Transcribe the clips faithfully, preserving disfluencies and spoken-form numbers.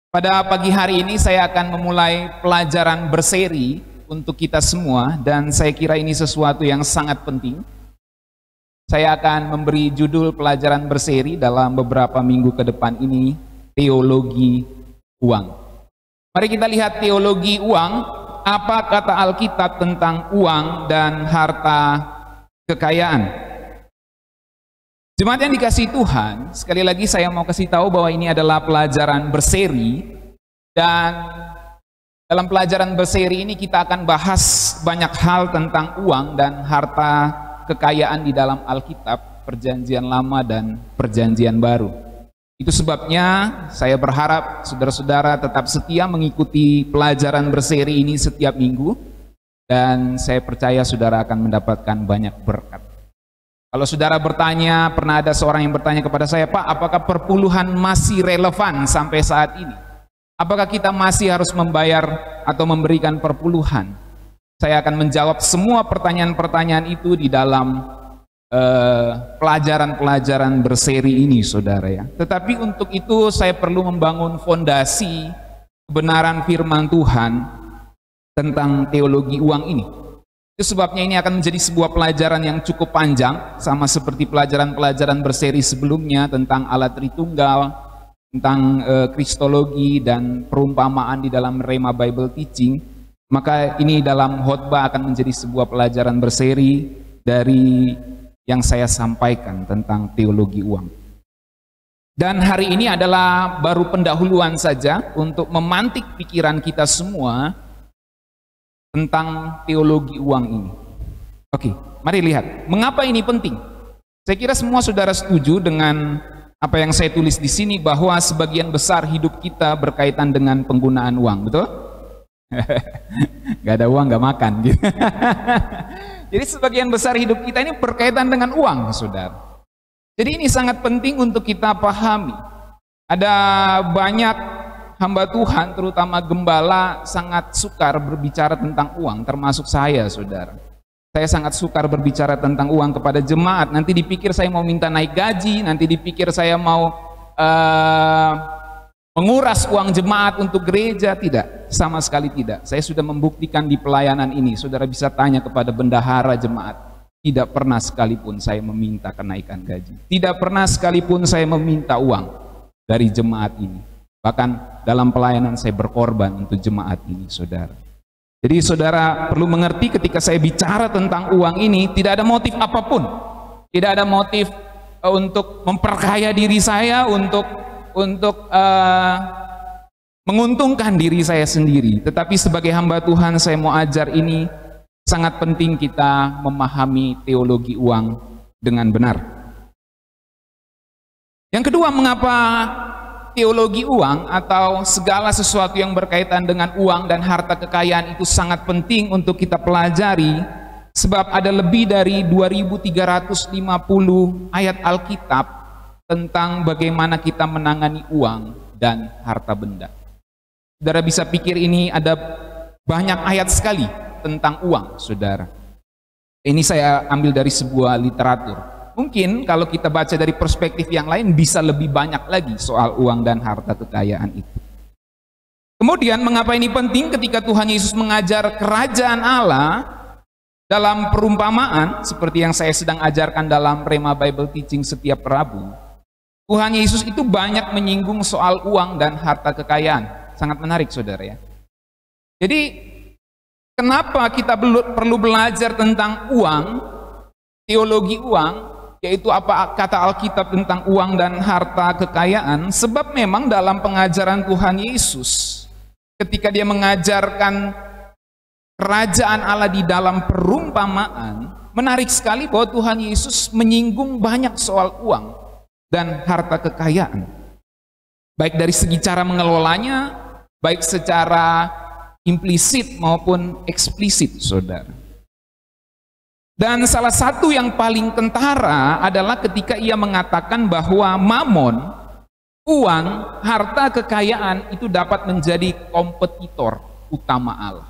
Pada pagi hari ini saya akan memulai pelajaran berseri untuk kita semua, dan saya kira ini sesuatu yang sangat penting. Saya akan memberi judul pelajaran berseri dalam beberapa minggu ke depan ini, teologi uang. Mari kita lihat teologi uang, apa kata Alkitab tentang uang dan harta kekayaan. Jemaat yang dikasihi Tuhan, sekali lagi saya mau kasih tahu bahwa ini adalah pelajaran berseri, dan dalam pelajaran berseri ini kita akan bahas banyak hal tentang uang dan harta kekayaan di dalam Alkitab, Perjanjian Lama dan Perjanjian Baru. Itu sebabnya saya berharap saudara-saudara tetap setia mengikuti pelajaran berseri ini setiap minggu, dan saya percaya saudara akan mendapatkan banyak berkat. Kalau saudara bertanya, pernah ada seorang yang bertanya kepada saya, Pak, apakah perpuluhan masih relevan sampai saat ini? Apakah kita masih harus membayar atau memberikan perpuluhan? Saya akan menjawab semua pertanyaan-pertanyaan itu di dalam pelajaran-pelajaran uh, berseri ini, saudara ya. Tetapi untuk itu saya perlu membangun fondasi kebenaran firman Tuhan tentang teologi uang ini. Itu sebabnya ini akan menjadi sebuah pelajaran yang cukup panjang, sama seperti pelajaran-pelajaran berseri sebelumnya tentang alat Tritunggal, tentang e, kristologi dan perumpamaan di dalam Rhema Bible Teaching. Maka ini dalam khotbah akan menjadi sebuah pelajaran berseri dari yang saya sampaikan tentang teologi uang. Dan hari ini adalah baru pendahuluan saja untuk memantik pikiran kita semua tentang teologi uang ini. Oke, mari lihat. Mengapa ini penting? Saya kira semua saudara setuju dengan apa yang saya tulis di sini, bahwa sebagian besar hidup kita berkaitan dengan penggunaan uang, betul? Gak ada uang, gak makan gitu. Jadi sebagian besar hidup kita ini berkaitan dengan uang, saudara. Jadi ini sangat penting untuk kita pahami. Ada banyak hamba Tuhan, terutama gembala, sangat sukar berbicara tentang uang, termasuk saya, saudara. Saya sangat sukar berbicara tentang uang kepada jemaat. Nanti dipikir saya mau minta naik gaji, nanti dipikir saya mau uh, menguras uang jemaat untuk gereja. Tidak, sama sekali tidak. Saya sudah membuktikan di pelayanan ini. Saudara bisa tanya kepada bendahara jemaat. Tidak pernah sekalipun saya meminta kenaikan gaji. Tidak pernah sekalipun saya meminta uang dari jemaat ini. Bahkan dalam pelayanan saya berkorban untuk jemaat ini, saudara. Jadi saudara perlu mengerti, ketika saya bicara tentang uang ini, tidak ada motif apapun. Tidak ada motif uh, untuk memperkaya diri saya, untuk untuk uh, menguntungkan diri saya sendiri. Tetapi sebagai hamba Tuhan, saya mau ajar ini, sangat penting kita memahami teologi uang dengan benar. Yang kedua, mengapa teologi uang atau segala sesuatu yang berkaitan dengan uang dan harta kekayaan itu sangat penting untuk kita pelajari? Sebab ada lebih dari dua ribu tiga ratus lima puluh ayat Alkitab tentang bagaimana kita menangani uang dan harta benda. Saudara bisa pikir ini ada banyak ayat sekali tentang uang, saudara. Ini saya ambil dari sebuah literatur. Mungkin kalau kita baca dari perspektif yang lain bisa lebih banyak lagi soal uang dan harta kekayaan itu. Kemudian mengapa ini penting ketika Tuhan Yesus mengajar kerajaan Allah dalam perumpamaan seperti yang saya sedang ajarkan dalam Rhema Bible Teaching setiap Rabu. Tuhan Yesus itu banyak menyinggung soal uang dan harta kekayaan. Sangat menarik, saudara ya. Jadi kenapa kita perlu belajar tentang uang, teologi uang, yaitu apa kata Alkitab tentang uang dan harta kekayaan? Sebab memang dalam pengajaran Tuhan Yesus, ketika dia mengajarkan kerajaan Allah di dalam perumpamaan, menarik sekali bahwa Tuhan Yesus menyinggung banyak soal uang dan harta kekayaan, baik dari segi cara mengelolanya, baik secara implisit maupun eksplisit, saudara. Dan salah satu yang paling kentara adalah ketika ia mengatakan bahwa mamon, uang, harta kekayaan itu dapat menjadi kompetitor utama Allah.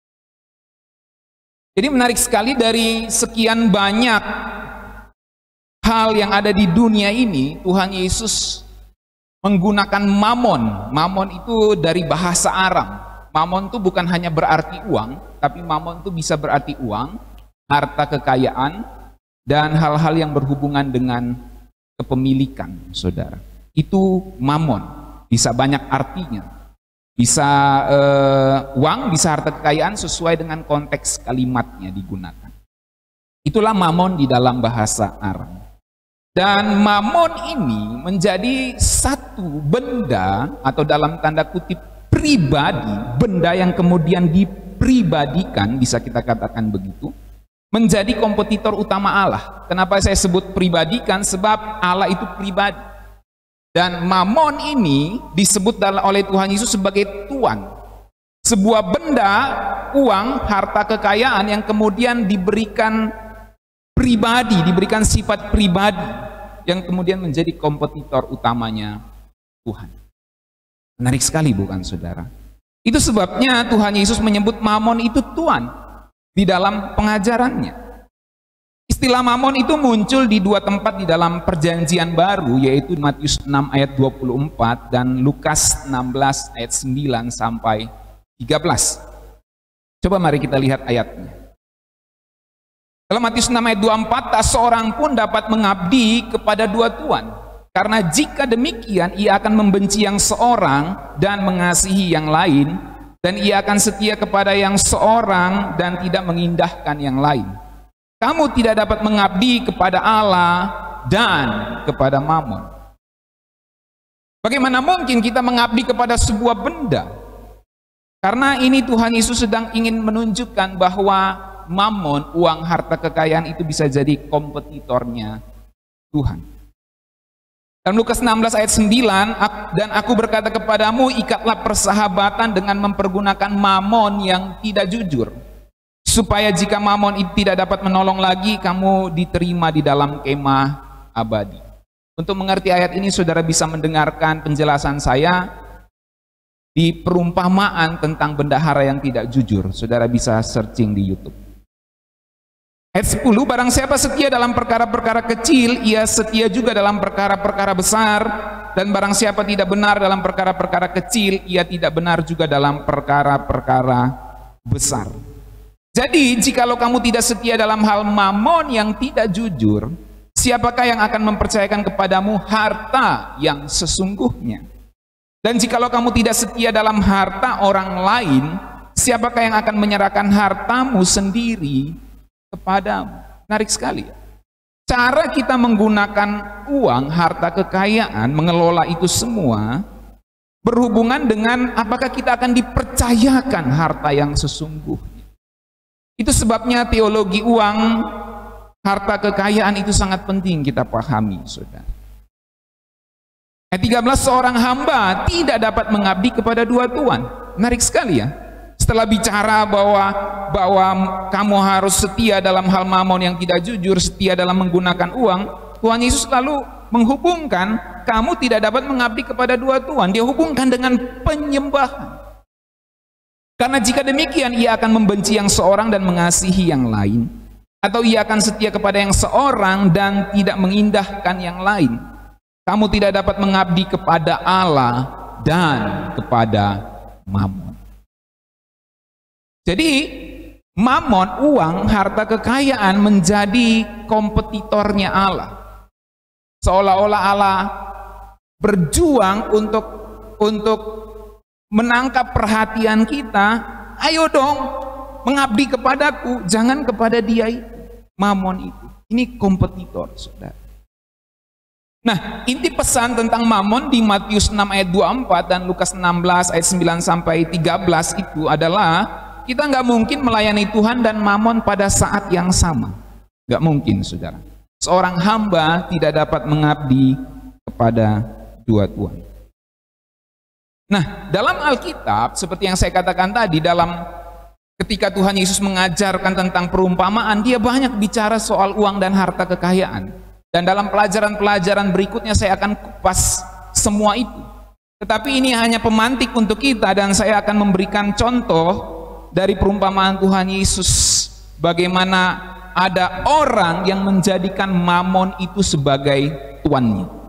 Jadi menarik sekali, dari sekian banyak hal yang ada di dunia ini, Tuhan Yesus menggunakan mamon. Mamon itu dari bahasa Aram. Mamon itu bukan hanya berarti uang, tapi mamon itu bisa berarti uang, harta kekayaan, dan hal-hal yang berhubungan dengan kepemilikan, saudara. Itu mamon, bisa banyak artinya. Bisa eh, uang, bisa harta kekayaan sesuai dengan konteks kalimatnya digunakan. Itulah mamon di dalam bahasa Aram. Dan mamon ini menjadi satu benda atau dalam tanda kutip pribadi, benda yang kemudian dipribadikan, bisa kita katakan begitu, menjadi kompetitor utama Allah. Kenapa saya sebut pribadikan? Sebab Allah itu pribadi. Dan mamon ini disebut oleh Tuhan Yesus sebagai Tuan. Sebuah benda, uang, harta kekayaan yang kemudian diberikan pribadi, diberikan sifat pribadi, yang kemudian menjadi kompetitor utamanya Tuhan. Menarik sekali bukan saudara? Itu sebabnya Tuhan Yesus menyebut mamon itu Tuan di dalam pengajarannya. Istilah mamon itu muncul di dua tempat di dalam perjanjian baru, yaitu Matius enam ayat dua puluh empat dan Lukas enam belas ayat sembilan sampai tiga belas. Coba mari kita lihat ayatnya. Dalam Matius enam ayat dua puluh empat, tak seorang pun dapat mengabdi kepada dua tuan, karena jika demikian ia akan membenci yang seorang dan mengasihi yang lain, dan ia akan setia kepada yang seorang dan tidak mengindahkan yang lain. Kamu tidak dapat mengabdi kepada Allah dan kepada mamon. Bagaimana mungkin kita mengabdi kepada sebuah benda? Karena ini Tuhan Yesus sedang ingin menunjukkan bahwa mamon, uang, harta kekayaan itu bisa jadi kompetitornya Tuhan. Dalam Lukas enam belas ayat sembilan, dan aku berkata kepadamu, ikatlah persahabatan dengan mempergunakan mamon yang tidak jujur, supaya jika mamon itu tidak dapat menolong lagi, kamu diterima di dalam kemah abadi. Untuk mengerti ayat ini, saudara bisa mendengarkan penjelasan saya di perumpamaan tentang bendahara yang tidak jujur. Saudara bisa searching di YouTube. Ayat sepuluh, barang siapa setia dalam perkara-perkara kecil, ia setia juga dalam perkara-perkara besar. Dan barang siapa tidak benar dalam perkara-perkara kecil, ia tidak benar juga dalam perkara-perkara besar. Jadi, jikalau kamu tidak setia dalam hal mamon yang tidak jujur, siapakah yang akan mempercayakan kepadamu harta yang sesungguhnya? Dan jikalau kamu tidak setia dalam harta orang lain, siapakah yang akan menyerahkan hartamu sendiri kepadamu? Menarik sekali. Cara kita menggunakan uang, harta kekayaan, mengelola itu semua berhubungan dengan apakah kita akan dipercayakan harta yang sesungguhnya. Itu sebabnya teologi uang, harta kekayaan itu sangat penting kita pahami, saudara. Ayat tiga belas, seorang hamba tidak dapat mengabdi kepada dua tuan. Menarik sekali ya. Setelah bicara bahwa bahwa kamu harus setia dalam hal mamon yang tidak jujur, setia dalam menggunakan uang, Tuhan Yesus lalu menghubungkan kamu tidak dapat mengabdi kepada dua tuan. Dia hubungkan dengan penyembahan. Karena jika demikian ia akan membenci yang seorang dan mengasihi yang lain, atau ia akan setia kepada yang seorang dan tidak mengindahkan yang lain. Kamu tidak dapat mengabdi kepada Allah dan kepada mamon. Jadi mamon, uang, harta kekayaan menjadi kompetitornya Allah. Seolah-olah Allah berjuang untuk untuk menangkap perhatian kita. Ayo dong mengabdi kepadaku, jangan kepada dia itu, mamon itu. Ini kompetitor, saudara. Nah, inti pesan tentang mamon di Matius enam ayat dua puluh empat dan Lukas enam belas ayat sembilan sampai tiga belas itu adalah kita nggak mungkin melayani Tuhan dan mamon pada saat yang sama. Nggak mungkin, saudara. Seorang hamba tidak dapat mengabdi kepada dua tuan. Nah, dalam Alkitab, seperti yang saya katakan tadi, dalam ketika Tuhan Yesus mengajarkan tentang perumpamaan, dia banyak bicara soal uang dan harta kekayaan. Dan dalam pelajaran-pelajaran berikutnya saya akan kupas semua itu. Tetapi ini hanya pemantik untuk kita, dan saya akan memberikan contoh dari perumpamaan Tuhan Yesus, bagaimana ada orang yang menjadikan mamon itu sebagai tuannya.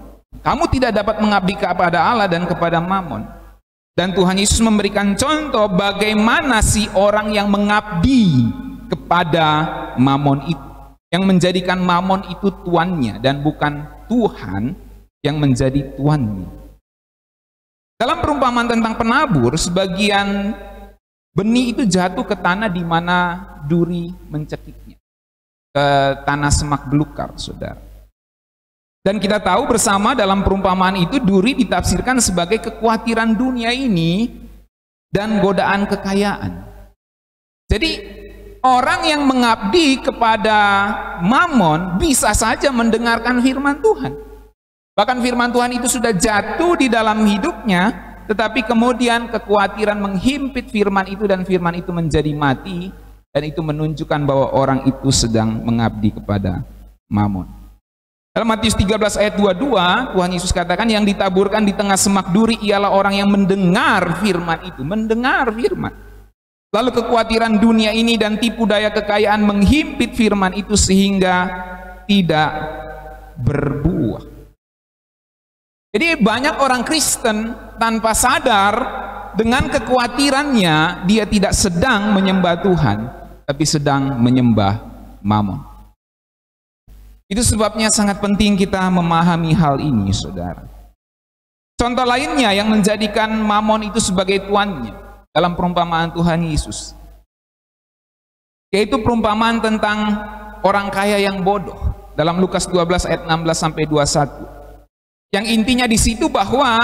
Kamu tidak dapat mengabdi kepada Allah dan kepada Mamon. Dan Tuhan Yesus memberikan contoh bagaimana si orang yang mengabdi kepada Mamon itu, yang menjadikan Mamon itu tuannya dan bukan Tuhan yang menjadi tuannya. Dalam perumpamaan tentang penabur, sebagian benih itu jatuh ke tanah di mana duri mencekiknya, ke tanah semak belukar, saudara. Dan kita tahu bersama dalam perumpamaan itu duri ditafsirkan sebagai kekhawatiran dunia ini dan godaan kekayaan. Jadi orang yang mengabdi kepada Mamon bisa saja mendengarkan firman Tuhan. Bahkan firman Tuhan itu sudah jatuh di dalam hidupnya, tetapi kemudian kekhawatiran menghimpit firman itu dan firman itu menjadi mati, dan itu menunjukkan bahwa orang itu sedang mengabdi kepada Mamon. Dalam Matius tiga belas ayat dua puluh dua, Tuhan Yesus katakan yang ditaburkan di tengah semak duri ialah orang yang mendengar firman itu, mendengar firman. Lalu kekhawatiran dunia ini dan tipu daya kekayaan menghimpit firman itu sehingga tidak berbuah. Jadi banyak orang Kristen tanpa sadar dengan kekhawatirannya dia tidak sedang menyembah Tuhan, tapi sedang menyembah Mamon. Itu sebabnya sangat penting kita memahami hal ini, saudara. Contoh lainnya yang menjadikan Mamon itu sebagai tuannya dalam perumpamaan Tuhan Yesus, yaitu perumpamaan tentang orang kaya yang bodoh dalam Lukas dua belas ayat enam belas sampai dua puluh satu. Yang intinya di situ bahwa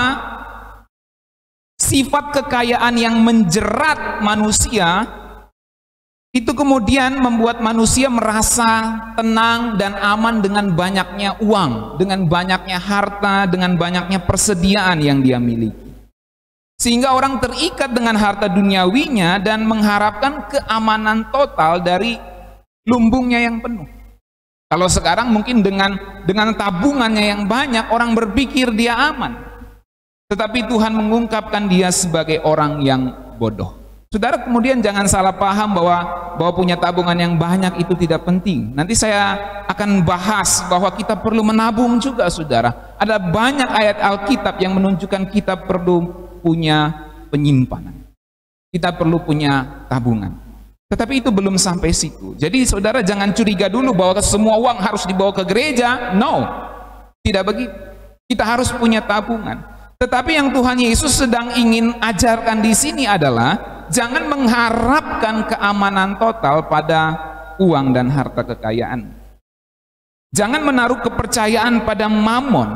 sifat kekayaan yang menjerat manusia itu kemudian membuat manusia merasa tenang dan aman dengan banyaknya uang, dengan banyaknya harta, dengan banyaknya persediaan yang dia miliki. Sehingga orang terikat dengan harta duniawinya dan mengharapkan keamanan total dari lumbungnya yang penuh. Kalau sekarang mungkin dengan dengan tabungannya yang banyak, orang berpikir dia aman. Tetapi Tuhan mengungkapkan dia sebagai orang yang bodoh. Saudara, kemudian jangan salah paham bahwa bahwa punya tabungan yang banyak itu tidak penting. Nanti saya akan bahas bahwa kita perlu menabung juga, saudara. Ada banyak ayat Alkitab yang menunjukkan kita perlu punya penyimpanan. Kita perlu punya tabungan. Tetapi itu belum sampai situ. Jadi saudara jangan curiga dulu bahwa semua uang harus dibawa ke gereja. No, tidak begitu. Kita harus punya tabungan. Tetapi yang Tuhan Yesus sedang ingin ajarkan di sini adalah jangan mengharapkan keamanan total pada uang dan harta kekayaan. Jangan menaruh kepercayaan pada Mamon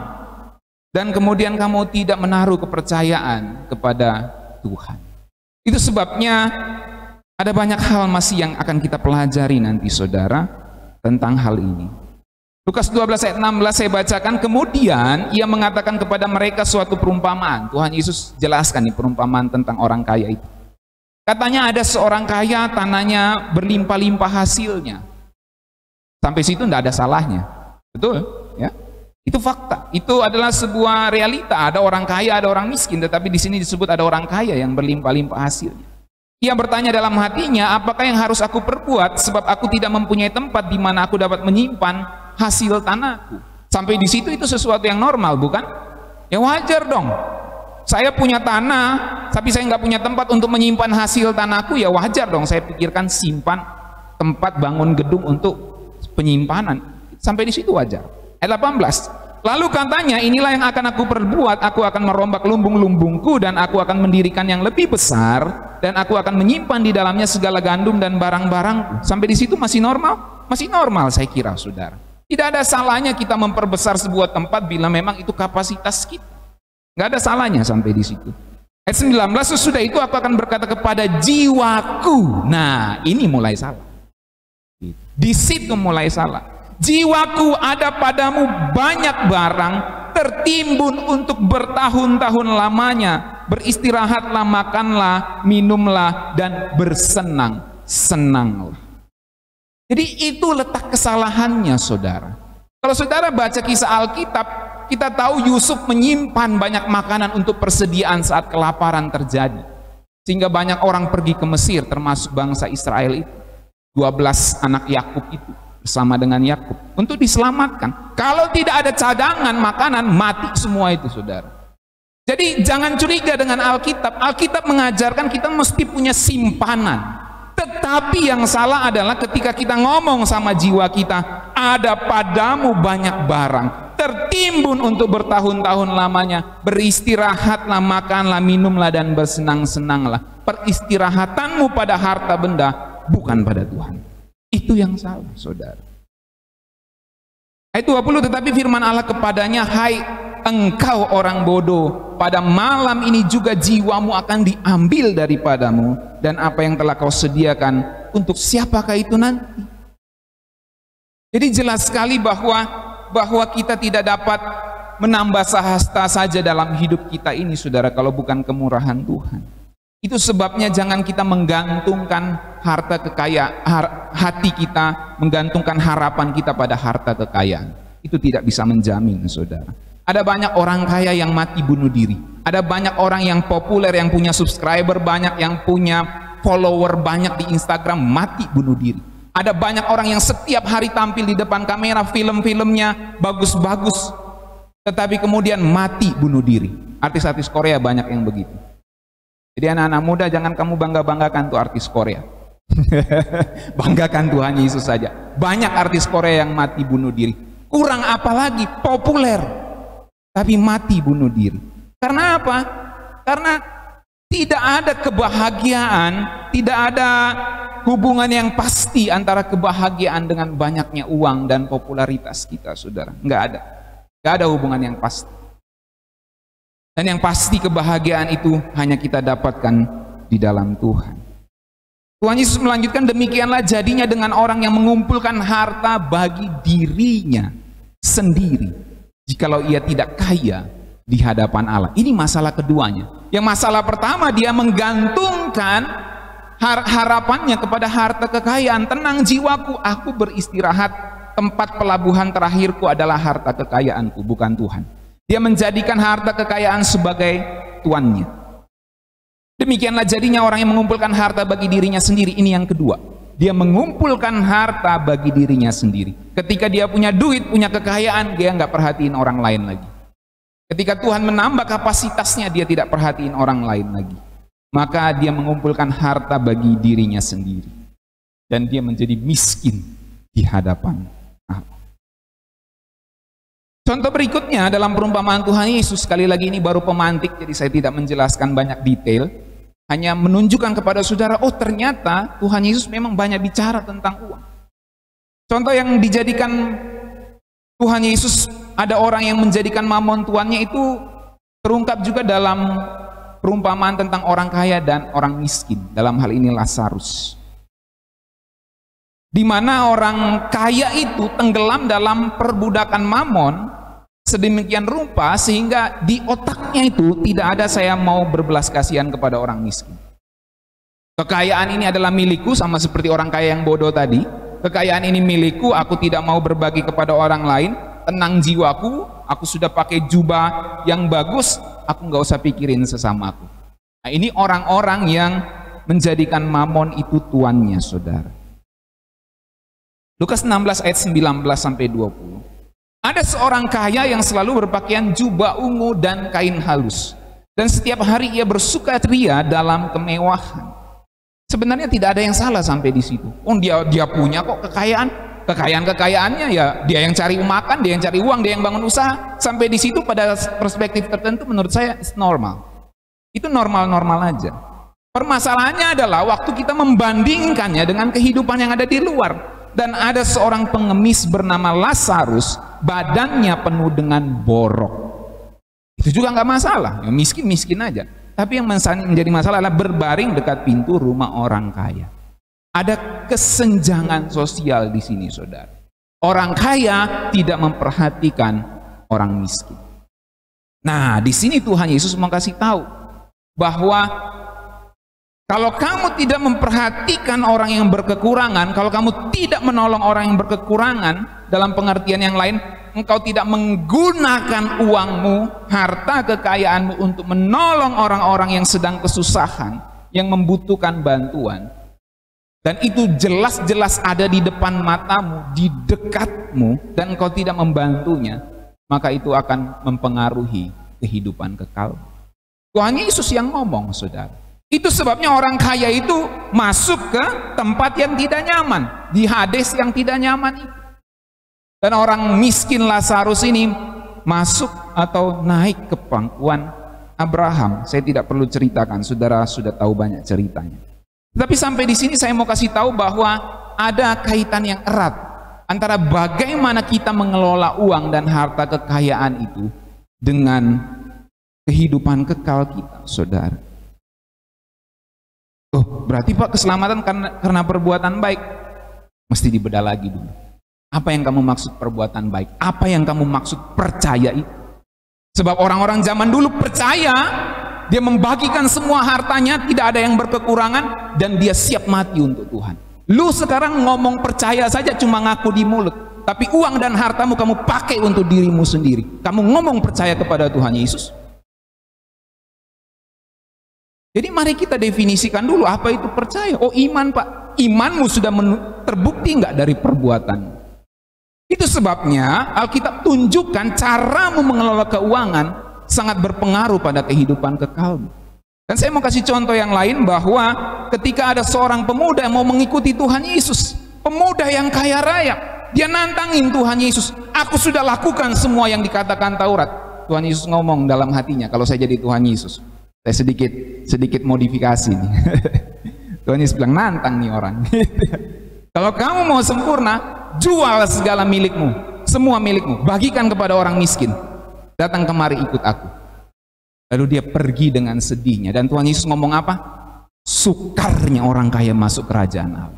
dan kemudian kamu tidak menaruh kepercayaan kepada Tuhan. Itu sebabnya ada banyak hal masih yang akan kita pelajari nanti, saudara, tentang hal ini. Lukas dua belas ayat enam belas saya bacakan. Kemudian ia mengatakan kepada mereka suatu perumpamaan. Tuhan Yesus jelaskan nih perumpamaan tentang orang kaya itu. Katanya ada seorang kaya, tanahnya berlimpah-limpah hasilnya. Sampai situ tidak ada salahnya. Betul? Ya. Itu fakta. Itu adalah sebuah realita. Ada orang kaya, ada orang miskin. Tetapi di sini disebut ada orang kaya yang berlimpah-limpah hasilnya. Ia bertanya dalam hatinya, apakah yang harus aku perbuat sebab aku tidak mempunyai tempat di mana aku dapat menyimpan hasil tanahku. Sampai di situ itu sesuatu yang normal, bukan? Ya wajar dong. Saya punya tanah, tapi saya nggak punya tempat untuk menyimpan hasil tanahku, ya wajar dong. Saya pikirkan simpan tempat bangun gedung untuk penyimpanan. Sampai di situ wajar. Ayat delapan belas. Lalu katanya, inilah yang akan aku perbuat, aku akan merombak lumbung-lumbungku dan aku akan mendirikan yang lebih besar dan aku akan menyimpan di dalamnya segala gandum dan barang-barangku. Sampai di situ masih normal? Masih normal saya kira, saudara. Tidak ada salahnya kita memperbesar sebuah tempat bila memang itu kapasitas kita. Nggak ada salahnya sampai di situ. Ayat sembilan belas, sesudah itu aku akan berkata kepada jiwaku. Nah, ini mulai salah. Di situ mulai salah. Jiwaku, ada padamu banyak barang tertimbun untuk bertahun-tahun lamanya. Beristirahatlah, makanlah, minumlah, dan bersenang-senanglah. Jadi itu letak kesalahannya, saudara. Kalau saudara baca kisah Alkitab, kita tahu Yusuf menyimpan banyak makanan untuk persediaan saat kelaparan terjadi. Sehingga banyak orang pergi ke Mesir, termasuk bangsa Israel itu. dua belas anak Yakub itu. bersama dengan Yakub untuk diselamatkan. Kalau tidak ada cadangan makanan, mati semua itu, saudara. Jadi jangan curiga dengan Alkitab. Alkitab mengajarkan kita mesti punya simpanan. Tetapi yang salah adalah ketika kita ngomong sama jiwa kita, ada padamu banyak barang, tertimbun untuk bertahun-tahun lamanya, beristirahatlah, makanlah, minumlah, dan bersenang-senanglah. Peristirahatanmu pada harta benda, bukan pada Tuhan. Itu yang salah, saudara. Ayat dua puluh, tetapi firman Allah kepadanya, hai engkau orang bodoh, pada malam ini juga jiwamu akan diambil daripadamu, dan apa yang telah kau sediakan, untuk siapakah itu nanti? Jadi jelas sekali bahwa bahwa kita tidak dapat menambah sahasta saja dalam hidup kita ini, saudara, kalau bukan kemurahan Tuhan. Itu sebabnya jangan kita menggantungkan harta kekayaan, hati kita, menggantungkan harapan kita pada harta kekayaan. Itu tidak bisa menjamin, saudara. Ada banyak orang kaya yang mati bunuh diri. Ada banyak orang yang populer, yang punya subscriber banyak, yang punya follower banyak di Instagram, mati bunuh diri. Ada banyak orang yang setiap hari tampil di depan kamera, film-filmnya bagus-bagus, tetapi kemudian mati bunuh diri. Artis-artis Korea banyak yang begitu. Jadi anak-anak muda, jangan kamu bangga-banggakan tuh artis Korea. Banggakan Tuhan Yesus saja. Banyak artis Korea yang mati bunuh diri. Kurang apa lagi? Populer, tapi mati bunuh diri. Karena apa? Karena tidak ada kebahagiaan, tidak ada hubungan yang pasti antara kebahagiaan dengan banyaknya uang dan popularitas kita, saudara. Nggak ada. Nggak ada hubungan yang pasti. Dan yang pasti kebahagiaan itu hanya kita dapatkan di dalam Tuhan. Tuhan Yesus melanjutkan, demikianlah jadinya dengan orang yang mengumpulkan harta bagi dirinya sendiri, jikalau ia tidak kaya di hadapan Allah. Ini masalah keduanya. Yang masalah pertama, dia menggantungkan har harapannya kepada harta kekayaan. Tenang jiwaku, aku beristirahat, tempat pelabuhan terakhirku adalah harta kekayaanku, bukan Tuhan. Dia menjadikan harta kekayaan sebagai tuannya. Demikianlah jadinya orang yang mengumpulkan harta bagi dirinya sendiri. Ini yang kedua, dia mengumpulkan harta bagi dirinya sendiri. Ketika dia punya duit, punya kekayaan, dia nggak perhatiin orang lain lagi. Ketika Tuhan menambah kapasitasnya, dia tidak perhatiin orang lain lagi. Maka dia mengumpulkan harta bagi dirinya sendiri, dan dia menjadi miskin di hadapan Allah. Contoh berikutnya dalam perumpamaan Tuhan Yesus, sekali lagi ini baru pemantik, jadi saya tidak menjelaskan banyak detail, hanya menunjukkan kepada saudara, oh ternyata Tuhan Yesus memang banyak bicara tentang uang. Contoh yang dijadikan Tuhan Yesus, ada orang yang menjadikan mamon tuannya, itu terungkap juga dalam perumpamaan tentang orang kaya dan orang miskin, dalam hal ini Lazarus. Di mana orang kaya itu tenggelam dalam perbudakan mamon sedemikian rupa sehingga di otaknya itu tidak ada saya mau berbelas kasihan kepada orang miskin. Kekayaan ini adalah milikku, sama seperti orang kaya yang bodoh tadi. Kekayaan ini milikku, aku tidak mau berbagi kepada orang lain. Tenang jiwaku, aku sudah pakai jubah yang bagus, aku nggak usah pikirin sesamaku. Nah, ini orang-orang yang menjadikan mamon itu tuannya, saudara. Lukas enam belas ayat sembilan belas sampai dua puluh. Ada seorang kaya yang selalu berpakaian jubah ungu dan kain halus, dan setiap hari ia bersukaria dalam kemewahan. Sebenarnya tidak ada yang salah sampai di situ. Oh, dia dia punya kok kekayaan, kekayaan kekayaannya ya dia yang cari makan, dia yang cari uang, dia yang bangun usaha. Sampai di situ pada perspektif tertentu menurut saya normal. Itu normal-normal aja. Permasalahannya adalah waktu kita membandingkannya dengan kehidupan yang ada di luar. Dan ada seorang pengemis bernama Lazarus, badannya penuh dengan borok. Itu juga nggak masalah, ya, miskin-miskin aja. Tapi yang menjadi masalah adalah berbaring dekat pintu rumah orang kaya. Ada kesenjangan sosial di sini, saudara. Orang kaya tidak memperhatikan orang miskin. Nah, di sini Tuhan Yesus mau kasih tahu bahwa kalau kamu tidak memperhatikan orang yang berkekurangan, kalau kamu tidak menolong orang yang berkekurangan, dalam pengertian yang lain, engkau tidak menggunakan uangmu, harta kekayaanmu untuk menolong orang-orang yang sedang kesusahan, yang membutuhkan bantuan, dan itu jelas-jelas ada di depan matamu, di dekatmu, dan engkau tidak membantunya, maka itu akan mempengaruhi kehidupan kekal. Tuhan Yesus yang ngomong, saudara. Itu sebabnya orang kaya itu masuk ke tempat yang tidak nyaman, di Hades yang tidak nyaman itu. Dan orang miskin Lazarus ini masuk atau naik ke pangkuan Abraham. Saya tidak perlu ceritakan, saudara sudah tahu banyak ceritanya. Tapi sampai di sini saya mau kasih tahu bahwa ada kaitan yang erat antara bagaimana kita mengelola uang dan harta kekayaan itu dengan kehidupan kekal kita, saudara. Oh, berarti Pak, keselamatan karena, karena perbuatan baik. Mesti dibedah lagi dulu. Apa yang kamu maksud perbuatan baik? Apa yang kamu maksud percaya itu? Sebab orang-orang zaman dulu percaya, dia membagikan semua hartanya, tidak ada yang berkekurangan, dan dia siap mati untuk Tuhan. Lu sekarang ngomong percaya saja cuma ngaku di mulut, tapi uang dan hartamu kamu pakai untuk dirimu sendiri. Kamu ngomong percaya kepada Tuhan Yesus. Jadi mari kita definisikan dulu apa itu percaya. Oh, iman, Pak. Imanmu sudah terbukti nggak dari perbuatan? Itu sebabnya Alkitab tunjukkan caramu mengelola keuangan sangat berpengaruh pada kehidupan kekalmu. Dan saya mau kasih contoh yang lain, bahwa ketika ada seorang pemuda yang mau mengikuti Tuhan Yesus, pemuda yang kaya raya, dia nantangin Tuhan Yesus. Aku sudah lakukan semua yang dikatakan Taurat. Tuhan Yesus ngomong dalam hatinya, kalau saya jadi Tuhan Yesus, saya sedikit sedikit modifikasi nih. Tuhan Yesus bilang, nantang nih orang. Kalau kamu mau sempurna, jual segala milikmu, semua milikmu, bagikan kepada orang miskin. Datang kemari ikut aku. Lalu dia pergi dengan sedihnya. Dan Tuhan Yesus ngomong apa? Sukarnya orang kaya masuk kerajaan Allah.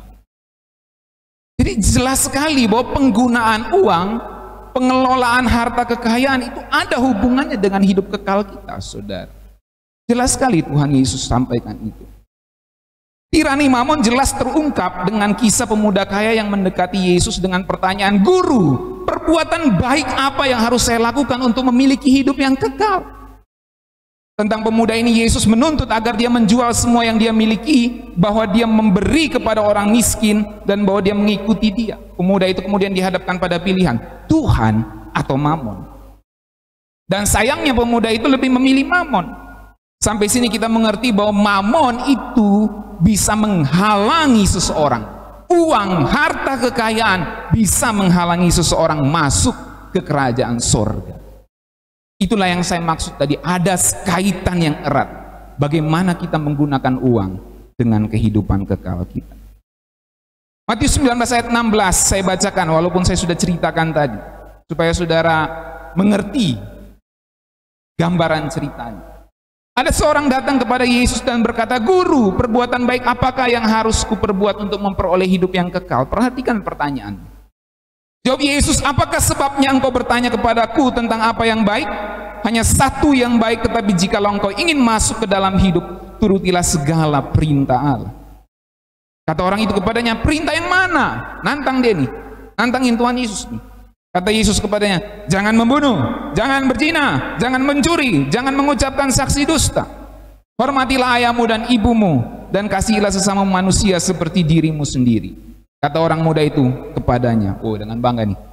Jadi jelas sekali bahwa penggunaan uang, pengelolaan harta kekayaan itu ada hubungannya dengan hidup kekal kita, saudara. Jelas sekali Tuhan Yesus sampaikan itu. Tirani Mamon jelas terungkap dengan kisah pemuda kaya yang mendekati Yesus dengan pertanyaan, Guru, perbuatan baik apa yang harus saya lakukan untuk memiliki hidup yang kekal? Tentang pemuda ini Yesus menuntut agar dia menjual semua yang dia miliki, bahwa dia memberi kepada orang miskin, dan bahwa dia mengikuti dia. Pemuda itu kemudian dihadapkan pada pilihan, Tuhan atau Mamon. Dan sayangnya pemuda itu lebih memilih Mamon. Sampai sini kita mengerti bahwa Mamon itu bisa menghalangi seseorang. Uang, harta kekayaan bisa menghalangi seseorang masuk ke kerajaan sorga. Itulah yang saya maksud tadi, ada kaitan yang erat bagaimana kita menggunakan uang dengan kehidupan kekal kita. Matius sembilan belas ayat enam belas saya bacakan, walaupun saya sudah ceritakan tadi, supaya saudara mengerti gambaran ceritanya. Ada seorang datang kepada Yesus dan berkata, Guru, perbuatan baik apakah yang harus kuperbuat untuk memperoleh hidup yang kekal? Perhatikan pertanyaan. Jawab Yesus, apakah sebabnya engkau bertanya kepadaku tentang apa yang baik? Hanya satu yang baik, tetapi jikalau engkau ingin masuk ke dalam hidup, turutilah segala perintah Allah. Kata orang itu kepadanya, perintah yang mana? Nantang dia nih, nantangin Tuhan Yesus nih. Kata Yesus kepadanya, jangan membunuh, jangan berzina, jangan mencuri, jangan mengucapkan saksi dusta. Hormatilah ayahmu dan ibumu, dan kasihilah sesama manusia seperti dirimu sendiri. Kata orang muda itu kepadanya, oh dengan bangga nih,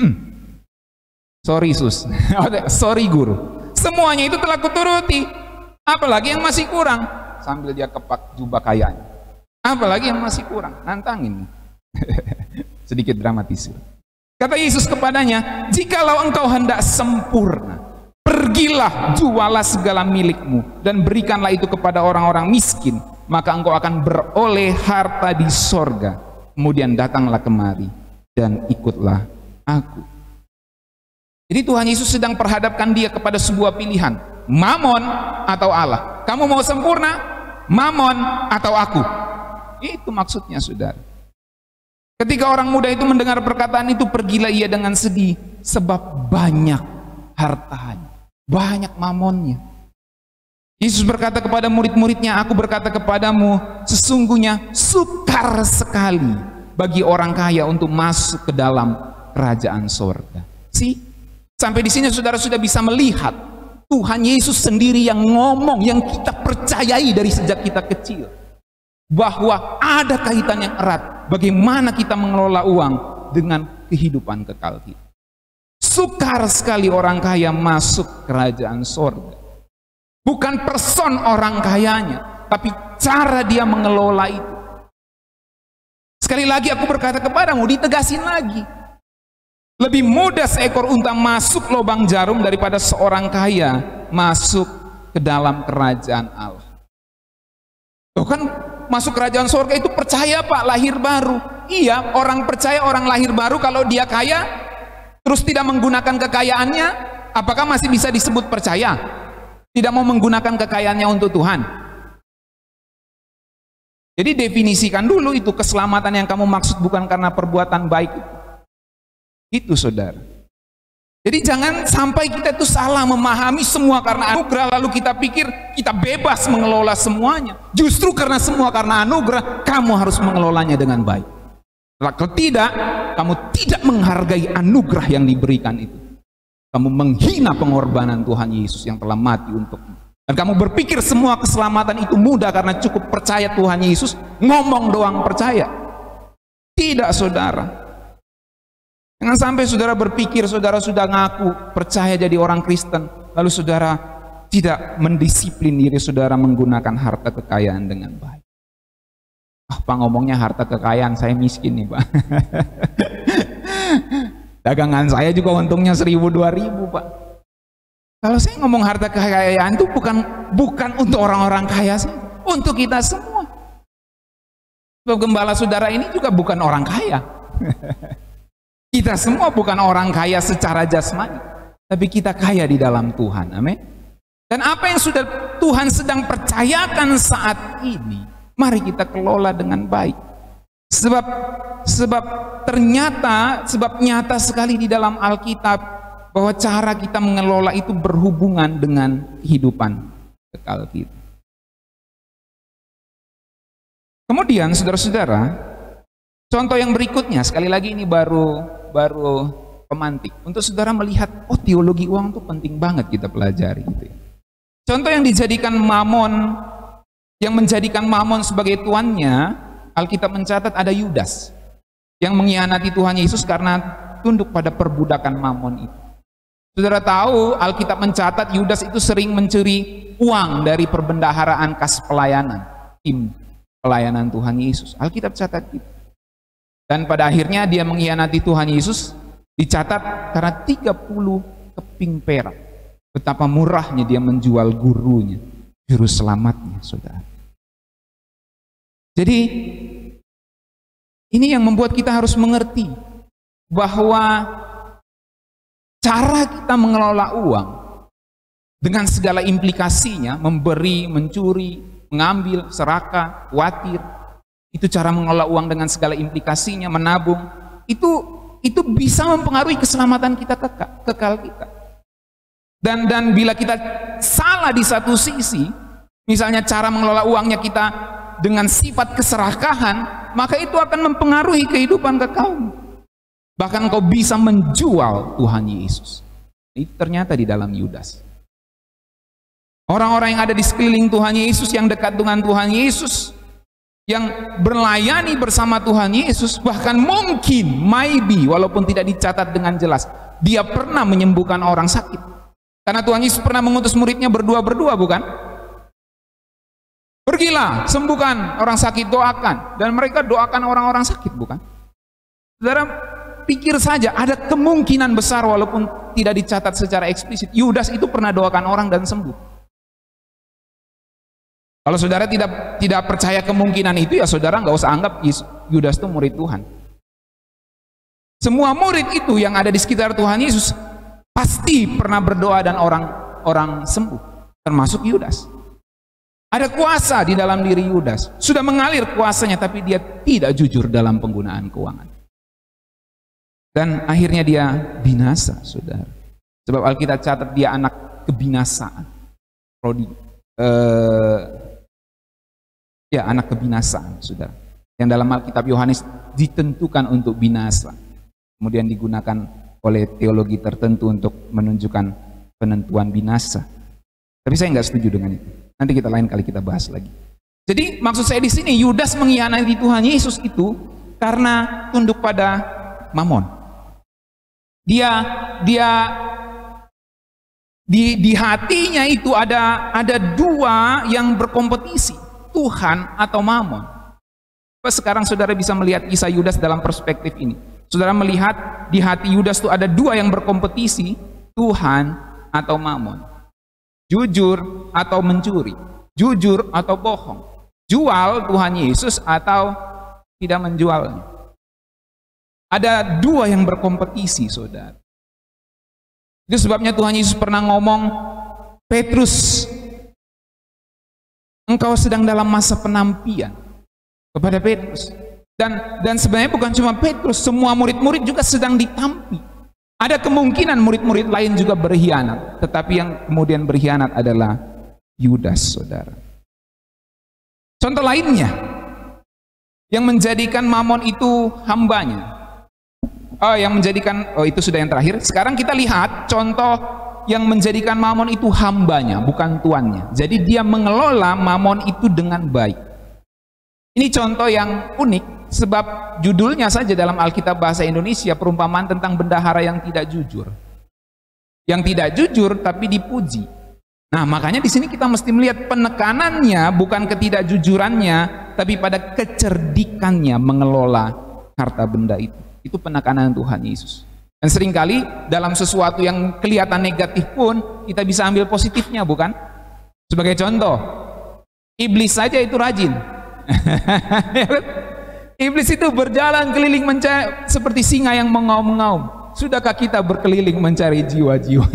sorry sus, sorry guru, semuanya itu telah kuturuti, apalagi yang masih kurang? Sambil dia kepak jubah kayanya, apalagi yang masih kurang? Nantangin. Sedikit dramatis. Kata Yesus kepadanya, jikalau engkau hendak sempurna, pergilah, jualah segala milikmu, dan berikanlah itu kepada orang-orang miskin, maka engkau akan beroleh harta di sorga. Kemudian datanglah kemari, dan ikutlah aku. Jadi Tuhan Yesus sedang perhadapkan dia kepada sebuah pilihan, Mamon atau Allah. Kamu mau sempurna, Mamon atau aku? Itu maksudnya, saudara. Ketika orang muda itu mendengar perkataan itu, pergilah ia dengan sedih, sebab banyak hartanya, banyak mamonnya. Yesus berkata kepada murid-muridnya, aku berkata kepadamu, sesungguhnya sukar sekali bagi orang kaya untuk masuk ke dalam kerajaan sorga. See? Sampai di sini saudara sudah bisa melihat Tuhan Yesus sendiri yang ngomong, yang kita percayai dari sejak kita kecil. bahwa ada kaitan yang erat bagaimana kita mengelola uang dengan kehidupan kekal kita. Sukar sekali orang kaya masuk kerajaan sorga. Bukan person orang kayanya, tapi cara dia mengelola itu. Sekali lagi aku berkata kepadamu, ditegasin lagi. Lebih mudah seekor unta masuk lubang jarum daripada seorang kaya masuk ke dalam kerajaan Allah. Tuh kan masuk kerajaan surga itu percaya Pak, lahir baru. Iya, orang percaya orang lahir baru kalau dia kaya terus tidak menggunakan kekayaannya, apakah masih bisa disebut percaya? Tidak mau menggunakan kekayaannya untuk Tuhan. Jadi definisikan dulu itu keselamatan yang kamu maksud bukan karena perbuatan baik itu. Itu saudara. Jadi jangan sampai kita itu salah memahami semua karena anugerah lalu kita pikir kita bebas mengelola semuanya. Justru karena semua karena anugerah kamu harus mengelolanya dengan baik. Kalau tidak, kamu tidak menghargai anugerah yang diberikan itu. Kamu menghina pengorbanan Tuhan Yesus yang telah mati untukmu. Dan kamu berpikir semua keselamatan itu mudah karena cukup percaya Tuhan Yesus, ngomong doang percaya. Tidak saudara. Jangan sampai saudara berpikir saudara sudah ngaku percaya jadi orang Kristen, lalu saudara tidak mendisiplin diri saudara menggunakan harta kekayaan dengan baik. Ah, Pak ngomongnya harta kekayaan, saya miskin nih Pak. Dagangan saya juga untungnya seribu dua ribu Pak. Kalau saya ngomong harta kekayaan itu bukan bukan untuk orang-orang kaya sih, untuk kita semua. Sebab gembala saudara ini juga bukan orang kaya. Kita semua bukan orang kaya secara jasmani, tapi kita kaya di dalam Tuhan. Amin. Dan apa yang sudah Tuhan sedang percayakan saat ini, mari kita kelola dengan baik. Sebab sebab ternyata, sebab nyata sekali di dalam Alkitab bahwa cara kita mengelola itu berhubungan dengan kehidupan kekal kita. Kemudian saudara-saudara, contoh yang berikutnya, sekali lagi ini baru baru pemantik untuk saudara melihat, oh teologi uang itu penting banget kita pelajari gitu ya. Contoh yang dijadikan Mamon, yang menjadikan Mamon sebagai tuannya, Alkitab mencatat ada Yudas yang mengkhianati Tuhan Yesus karena tunduk pada perbudakan Mamon itu. Saudara tahu Alkitab mencatat Yudas itu sering mencuri uang dari perbendaharaan kas pelayanan, tim pelayanan Tuhan Yesus. Alkitab catat itu. Dan pada akhirnya dia mengkhianati Tuhan Yesus, dicatat karena tiga puluh keping perak. Betapa murahnya dia menjual gurunya, juru selamatnya, saudara. Jadi ini yang membuat kita harus mengerti bahwa cara kita mengelola uang dengan segala implikasinya, memberi, mencuri, mengambil, serakah, khawatir, itu cara mengelola uang dengan segala implikasinya, menabung, itu itu bisa mempengaruhi keselamatan kita, kekal, kekal kita. Dan dan bila kita salah di satu sisi, misalnya cara mengelola uangnya kita dengan sifat keserakahan, maka itu akan mempengaruhi kehidupan kekal. Bahkan kau bisa menjual Tuhan Yesus. Itu ternyata di dalam Yudas. Orang-orang yang ada di sekeliling Tuhan Yesus, yang dekat dengan Tuhan Yesus, yang berlayani bersama Tuhan Yesus, bahkan mungkin, maybe, walaupun tidak dicatat dengan jelas, dia pernah menyembuhkan orang sakit. Karena Tuhan Yesus pernah mengutus muridnya berdua-berdua, bukan? Pergilah, sembuhkan orang sakit, doakan. Dan mereka doakan orang-orang sakit, bukan? Saudara, pikir saja, ada kemungkinan besar walaupun tidak dicatat secara eksplisit, Yudas itu pernah doakan orang dan sembuh. Kalau saudara tidak tidak percaya kemungkinan itu, ya saudara nggak usah anggap Yudas itu murid Tuhan. Semua murid itu yang ada di sekitar Tuhan Yesus pasti pernah berdoa dan orang orang sembuh, termasuk Yudas. Ada kuasa di dalam diri Yudas, sudah mengalir kuasanya, tapi dia tidak jujur dalam penggunaan keuangan. Dan akhirnya dia binasa, saudara. Sebab Alkitab catat dia anak kebinasaan. Prodi, eh, ya anak kebinasaan, saudara. Yang dalam Alkitab Yohanes ditentukan untuk binasa. Kemudian digunakan oleh teologi tertentu untuk menunjukkan penentuan binasa. Tapi saya nggak setuju dengan itu. Nanti kita lain kali kita bahas lagi. Jadi maksud saya di sini, Yudas mengkhianati Tuhan Yesus itu karena tunduk pada Mamon. Dia dia di di hatinya itu ada ada dua yang berkompetisi, Tuhan atau Mamon. Sekarang saudara bisa melihat kisah Yudas dalam perspektif ini. Saudara melihat di hati Yudas itu ada dua yang berkompetisi, Tuhan atau Mamon. Jujur atau mencuri, jujur atau bohong, jual Tuhan Yesus atau tidak menjualnya. Ada dua yang berkompetisi, saudara. Itu sebabnya Tuhan Yesus pernah ngomong, Petrus, engkau sedang dalam masa penampian, kepada Petrus. Dan dan sebenarnya bukan cuma Petrus, semua murid-murid juga sedang ditampi. Ada kemungkinan murid-murid lain juga berkhianat, tetapi yang kemudian berkhianat adalah Yudas, saudara. Contoh lainnya, yang menjadikan Mamon itu hambanya. Oh, yang menjadikan, oh itu sudah yang terakhir. Sekarang kita lihat contoh yang menjadikan Mamon itu hambanya, bukan tuannya. Jadi dia mengelola Mamon itu dengan baik. Ini contoh yang unik, sebab judulnya saja dalam Alkitab bahasa Indonesia perumpamaan tentang bendahara yang tidak jujur. Yang tidak jujur tapi dipuji. Nah, makanya di sini kita mesti melihat penekanannya bukan ketidakjujurannya, tapi pada kecerdikannya mengelola harta benda itu. Itu penekanan Tuhan Yesus. Dan seringkali dalam sesuatu yang kelihatan negatif pun kita bisa ambil positifnya, bukan? Sebagai contoh, iblis saja itu rajin. Iblis itu berjalan keliling mencari seperti singa yang mengaum-ngaum. Sudahkah kita berkeliling mencari jiwa-jiwa?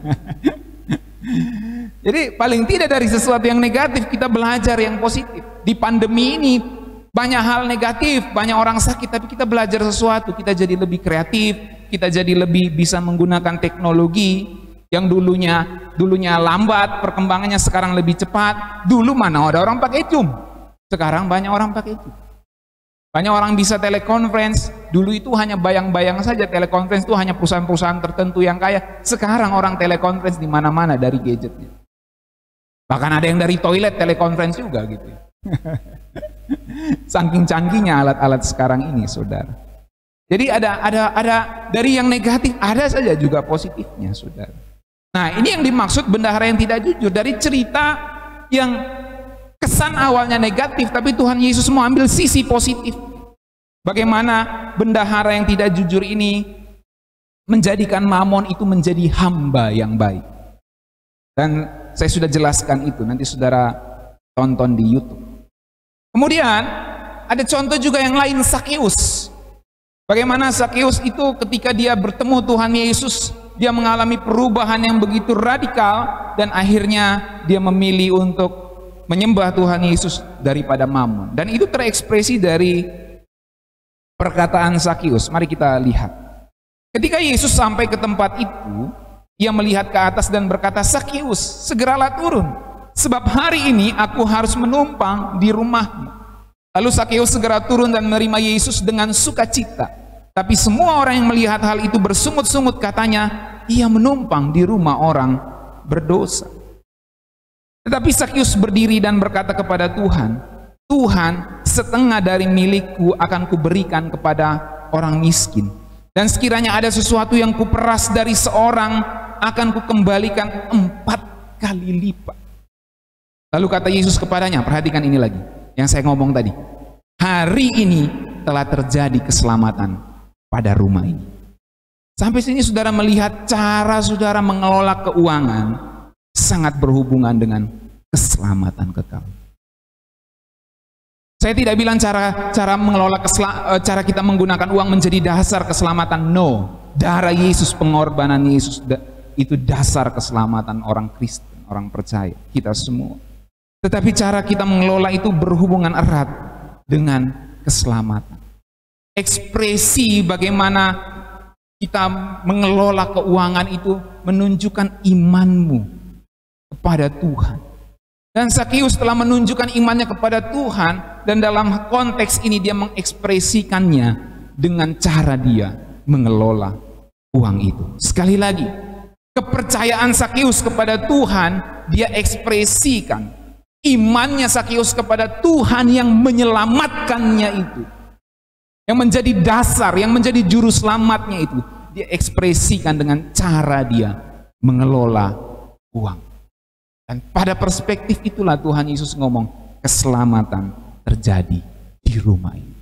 Jadi paling tidak dari sesuatu yang negatif kita belajar yang positif. Di pandemi ini banyak hal negatif, banyak orang sakit, tapi kita belajar sesuatu, kita jadi lebih kreatif, kita jadi lebih bisa menggunakan teknologi yang dulunya dulunya lambat perkembangannya, sekarang lebih cepat. Dulu mana ada orang pakai Zoom, sekarang banyak orang pakai Zoom. Banyak orang bisa telekonferensi. Dulu itu hanya bayang-bayang saja telekonferensi itu hanya perusahaan-perusahaan tertentu yang kaya. Sekarang orang telekonferensi di mana-mana dari gadgetnya. Bahkan ada yang dari toilet telekonferensi juga gitu. Saking canggihnya alat-alat sekarang ini, saudara. Jadi ada ada ada dari yang negatif ada saja juga positifnya, saudara. Nah, ini yang dimaksud bendahara yang tidak jujur. Dari cerita yang kesan awalnya negatif, tapi Tuhan Yesus mau ambil sisi positif. Bagaimana bendahara yang tidak jujur ini menjadikan Mamon itu menjadi hamba yang baik. Dan saya sudah jelaskan itu, nanti saudara tonton di YouTube. Kemudian ada contoh juga yang lain, Sakeus. Bagaimana Sakeus itu ketika dia bertemu Tuhan Yesus, dia mengalami perubahan yang begitu radikal dan akhirnya dia memilih untuk menyembah Tuhan Yesus daripada Mamon. Dan itu terekspresi dari perkataan Sakeus. Mari kita lihat. Ketika Yesus sampai ke tempat itu, ia melihat ke atas dan berkata, Sakeus, segeralah turun, sebab hari ini aku harus menumpang di rumahmu. Lalu Sakeus segera turun dan menerima Yesus dengan sukacita. Tapi semua orang yang melihat hal itu bersungut-sungut, katanya, ia menumpang di rumah orang berdosa. Tetapi Sakeus berdiri dan berkata kepada Tuhan, Tuhan, setengah dari milikku akan kuberikan kepada orang miskin. Dan sekiranya ada sesuatu yang kuperas dari seorang, akan kukembalikan empat kali lipat. Lalu kata Yesus kepadanya, perhatikan ini lagi, yang saya ngomong tadi. Hari ini telah terjadi keselamatan pada rumah ini. Sampai sini saudara melihat cara saudara mengelola keuangan sangat berhubungan dengan keselamatan kekal. Saya tidak bilang cara cara mengelola kesel, cara kita menggunakan uang menjadi dasar keselamatan. No, darah Yesus, pengorbanan Yesus itu dasar keselamatan orang Kristen, orang percaya, kita semua. Tetapi cara kita mengelola itu berhubungan erat dengan keselamatan. Ekspresi bagaimana kita mengelola keuangan itu menunjukkan imanmu kepada Tuhan. Dan Sakeus telah menunjukkan imannya kepada Tuhan, dan dalam konteks ini dia mengekspresikannya dengan cara dia mengelola uang itu. Sekali lagi, kepercayaan Sakeus kepada Tuhan dia ekspresikan. imannya Sakeus kepada Tuhan yang menyelamatkannya itu, yang menjadi dasar, yang menjadi juru selamatnya itu, dia ekspresikan dengan cara dia mengelola uang. Dan pada perspektif itulah Tuhan Yesus ngomong, keselamatan terjadi di rumah ini.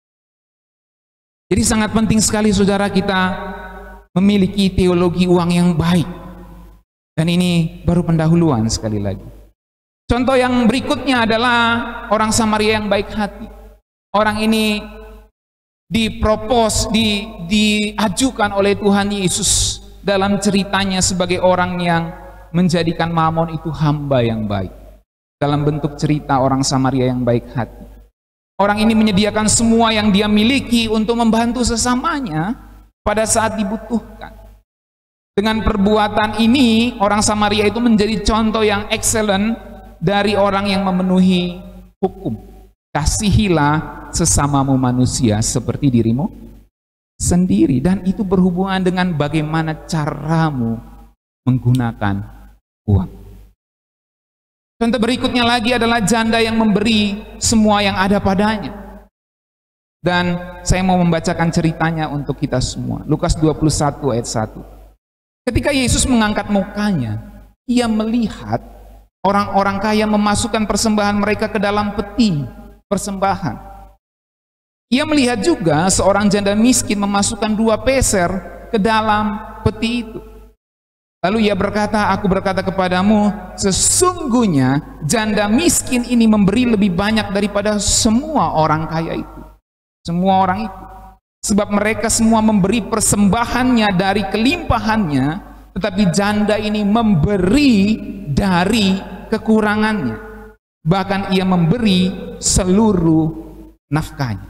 Jadi sangat penting sekali saudara kita memiliki teologi uang yang baik. Dan ini baru pendahuluan sekali lagi. Contoh yang berikutnya adalah orang Samaria yang baik hati. Orang ini dipropos, di, diajukan oleh Tuhan Yesus dalam ceritanya sebagai orang yang menjadikan Mamon itu hamba yang baik. Dalam bentuk cerita orang Samaria yang baik hati. Orang ini menyediakan semua yang dia miliki untuk membantu sesamanya pada saat dibutuhkan. Dengan perbuatan ini, orang Samaria itu menjadi contoh yang excellent dari orang yang memenuhi hukum. Kasihilah sesamamu manusia seperti dirimu sendiri. Dan itu berhubungan dengan bagaimana caramu menggunakan uang. Contoh berikutnya lagi adalah janda yang memberi semua yang ada padanya. Dan saya mau membacakan ceritanya untuk kita semua. Lukas dua puluh satu ayat satu. Ketika Yesus mengangkat mukanya, ia melihat orang-orang kaya memasukkan persembahan mereka ke dalam peti persembahan. Ia melihat juga seorang janda miskin memasukkan dua peser ke dalam peti itu. Lalu ia berkata, aku berkata kepadamu, sesungguhnya janda miskin ini memberi lebih banyak daripada semua orang kaya itu. Semua orang itu. Sebab mereka semua memberi persembahannya dari kelimpahannya, tetapi janda ini memberi dari kekurangannya. Bahkan ia memberi seluruh nafkahnya.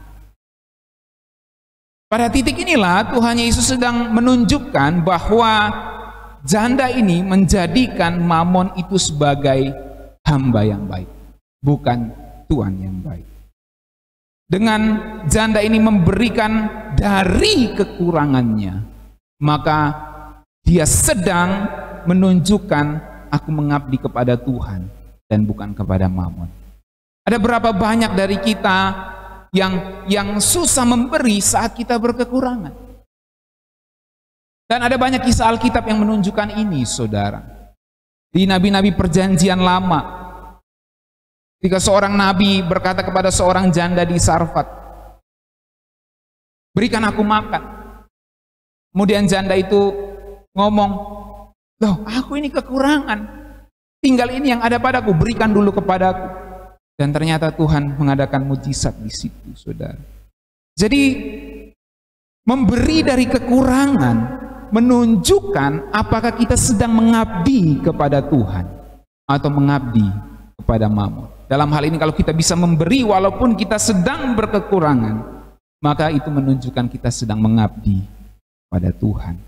Pada titik inilah Tuhan Yesus sedang menunjukkan bahwa janda ini menjadikan Mamon itu sebagai hamba yang baik, bukan tuan yang baik. Dengan janda ini memberikan dari kekurangannya, maka dia sedang menunjukkan aku mengabdi kepada Tuhan dan bukan kepada Mamon. Ada berapa banyak dari kita yang yang susah memberi saat kita berkekurangan? Dan ada banyak kisah Alkitab yang menunjukkan ini, saudara. Di nabi-nabi perjanjian lama, ketika seorang nabi berkata kepada seorang janda di Sarfat, berikan aku makan. Kemudian janda itu ngomong, loh aku ini kekurangan, tinggal ini yang ada padaku, berikan dulu kepadaku. Dan ternyata Tuhan mengadakan mujizat di situ, saudara. Jadi memberi dari kekurangan menunjukkan apakah kita sedang mengabdi kepada Tuhan atau mengabdi kepada Mamon. Dalam hal ini kalau kita bisa memberi walaupun kita sedang berkekurangan, maka itu menunjukkan kita sedang mengabdi pada Tuhan.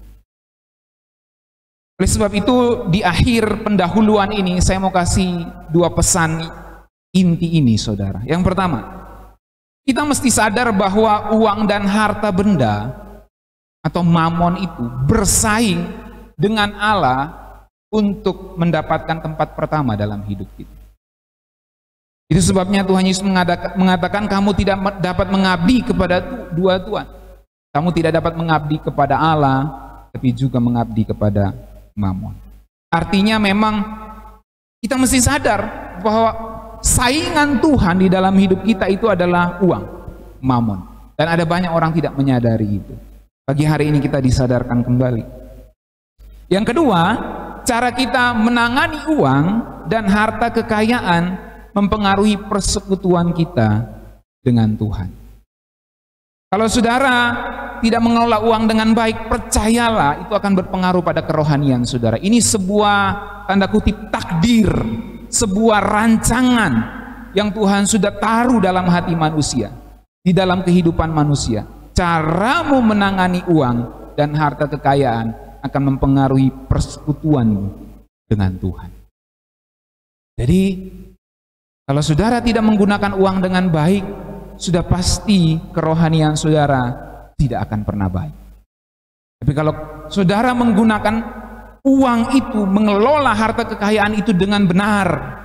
Oleh sebab itu di akhir pendahuluan ini saya mau kasih dua pesan inti ini, saudara. Yang pertama, kita mesti sadar bahwa uang dan harta benda atau Mamon itu bersaing dengan Allah untuk mendapatkan tempat pertama dalam hidup kita. Itu sebabnya Tuhan Yesus mengatakan kamu tidak dapat mengabdi kepada dua tuan. Kamu tidak dapat mengabdi kepada Allah, tapi juga mengabdi kepada Mamon. Artinya memang kita mesti sadar bahwa saingan Tuhan di dalam hidup kita itu adalah uang, Mamon. Dan ada banyak orang tidak menyadari itu. Pagi hari ini kita disadarkan kembali. Yang kedua, cara kita menangani uang dan harta kekayaan mempengaruhi persekutuan kita dengan Tuhan. Kalau saudara tidak mengelola uang dengan baik, percayalah itu akan berpengaruh pada kerohanian saudara. Ini sebuah tanda kutip takdir, sebuah rancangan yang Tuhan sudah taruh dalam hati manusia, di dalam kehidupan manusia. Caramu menangani uang dan harta kekayaan akan mempengaruhi persekutuanmu dengan Tuhan. Jadi kalau saudara tidak menggunakan uang dengan baik, sudah pasti kerohanian saudara tidak akan pernah baik. Tapi kalau saudara menggunakan uang itu, mengelola harta kekayaan itu dengan benar,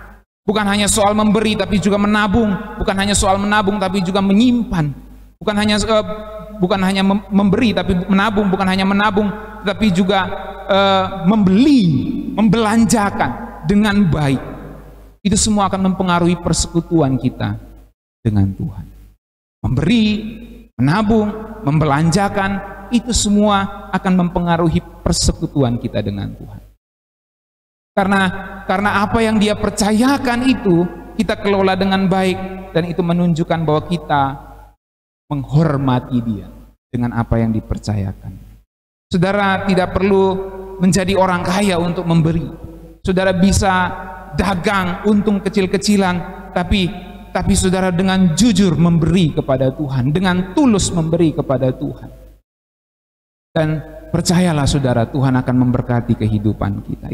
Bukan hanya soal memberi tapi juga menabung, bukan hanya soal menabung tapi juga menyimpan. Bukan hanya uh, bukan hanya memberi tapi menabung, bukan hanya menabung tapi juga uh, membeli, membelanjakan dengan baik. Itu semua akan mempengaruhi persekutuan kita dengan Tuhan. Memberi, menabung, membelanjakan, itu semua akan mempengaruhi persekutuan kita dengan Tuhan. Karena karena apa yang Dia percayakan itu kita kelola dengan baik, dan itu menunjukkan bahwa kita menghormati Dia dengan apa yang dipercayakan. Saudara tidak perlu menjadi orang kaya untuk memberi. Saudara bisa dagang untung kecil-kecilan, tapi tapi saudara dengan jujur memberi kepada Tuhan, dengan tulus memberi kepada Tuhan. Dan percayalah saudara, Tuhan akan memberkati kehidupan kita.